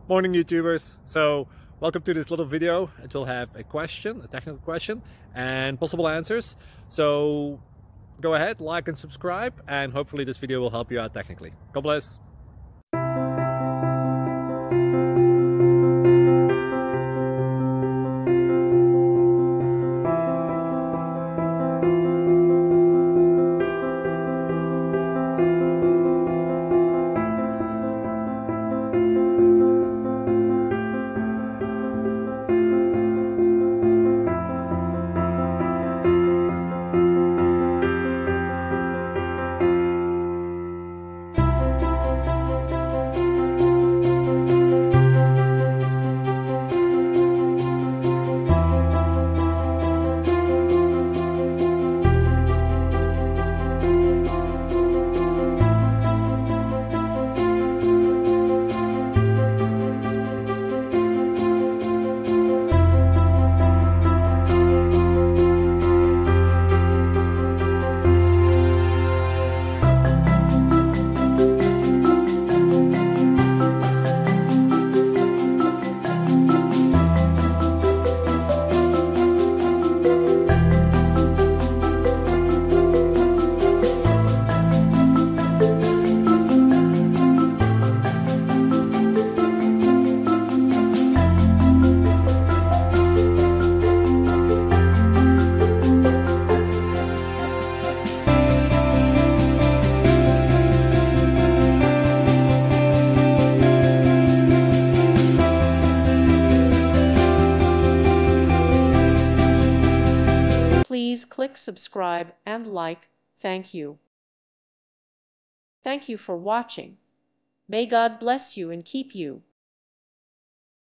Morning YouTubers. So welcome to this little video. It will have a question, a technical question, and possible answers. So go ahead, like and subscribe, and hopefully this video will help you out technically. God bless. Please click subscribe and like. Thank you. Thank you for watching. May God bless you and keep you.